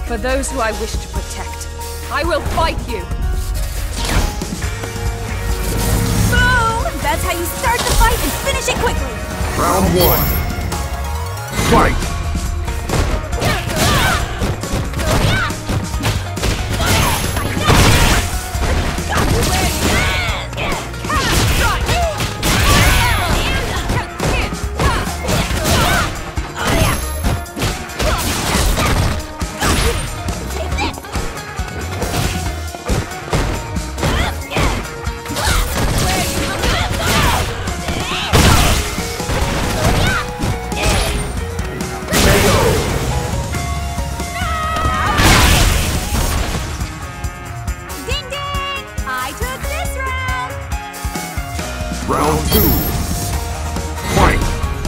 For those who I wish to protect, I will fight you! Boom! That's how you start the fight and finish it quickly! Round 1. Fight! Round 2. Fight!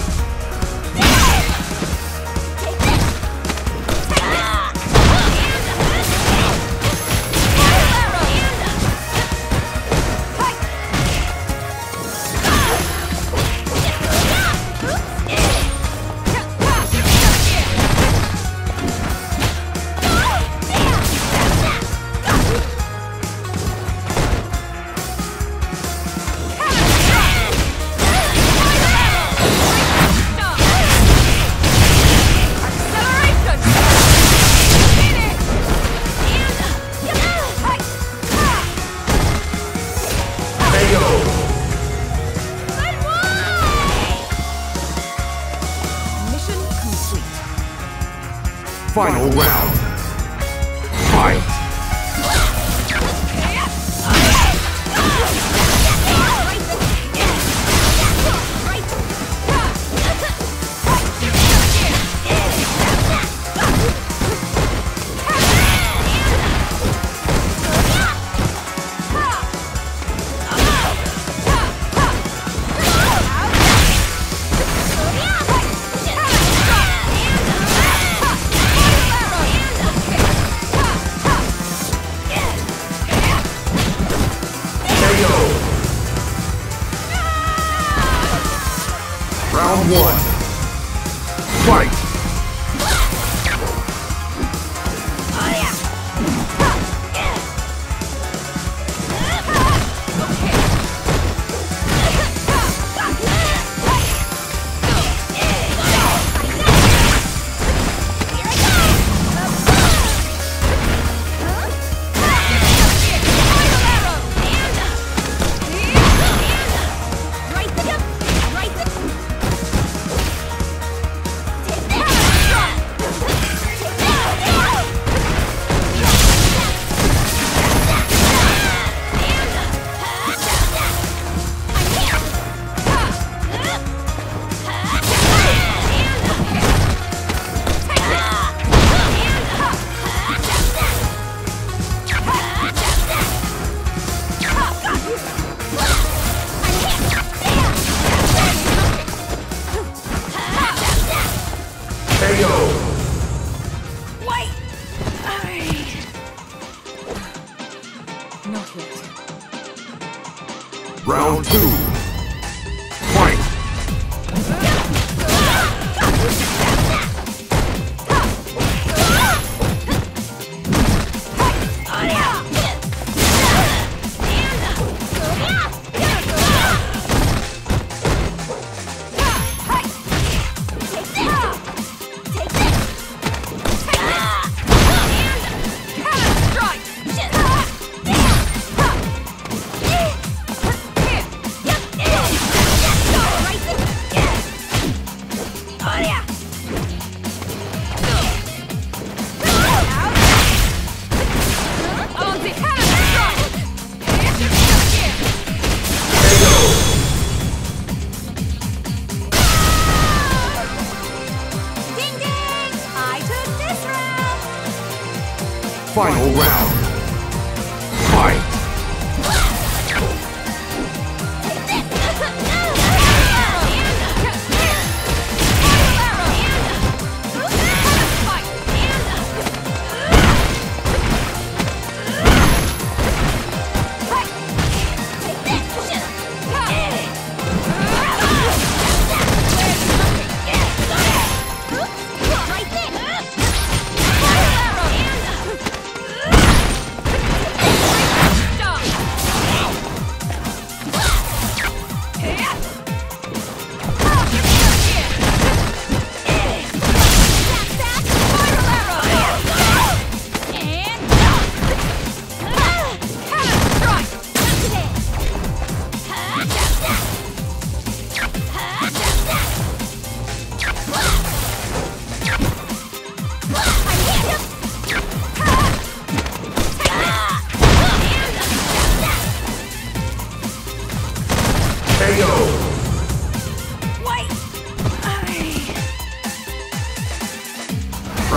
Final round. Fight! Round 1. Fight! Not yet. Round 2. Fight! Final round. Fight!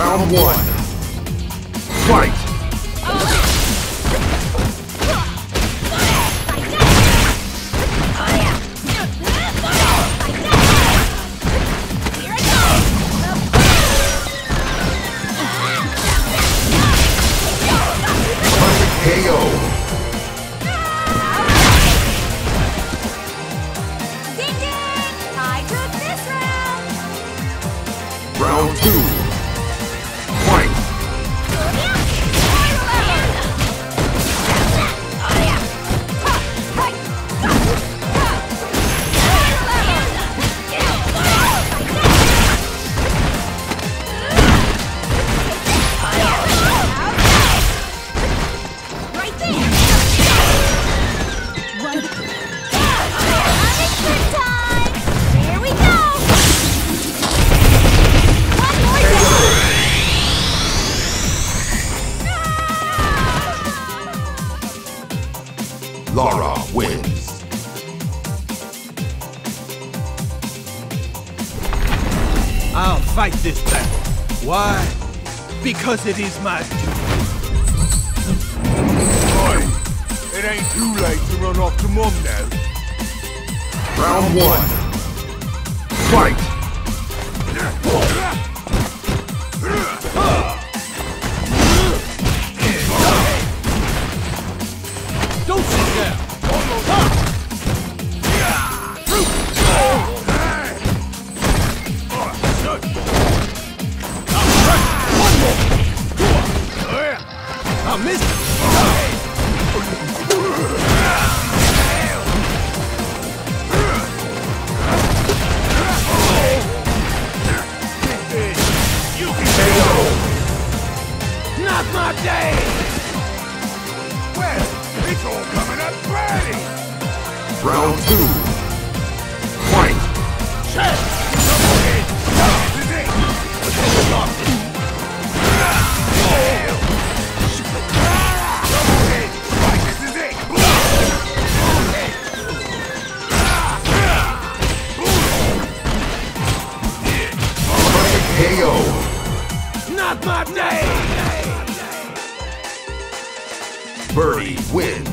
Round 1. Fight! KO. Ding ding! I took this round! Round 2. Fight! Lara wins. I'll fight this battle. Why? Because it is my duty. Oi! It ain't too late to run off to Mum now. Round 1. Fight! Don't sit down. I missed it. Not my day. Well, it's all coming up ready. Round 2. Fight! KO. Not my day. Birdie wins.